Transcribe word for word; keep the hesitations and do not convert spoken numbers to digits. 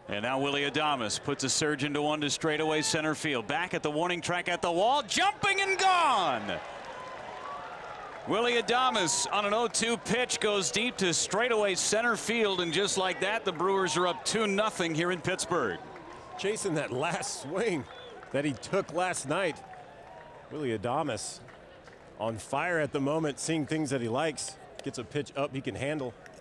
And now Willy Adames puts a surge into one to straightaway center field. Back at the warning track at the wall, jumping and gone. Willy Adames on an oh two pitch goes deep to straightaway center field, and just like that, the Brewers are up two nothing here in Pittsburgh. Chasing that last swing that he took last night. Willy Adames on fire at the moment, seeing things that he likes. Gets a pitch up he can handle.